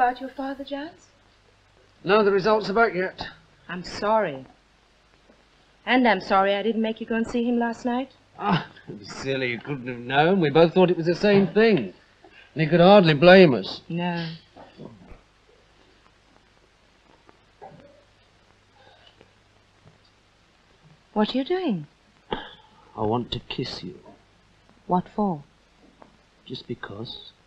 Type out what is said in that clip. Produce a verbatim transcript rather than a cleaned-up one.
about your father, Giles? No, the results are back yet. I'm sorry. And I'm sorry I didn't make you go and see him last night. Ah, don't be silly. You couldn't have known. We both thought it was the same thing. And he could hardly blame us. No. What are you doing? I want to kiss you. What for? Just because.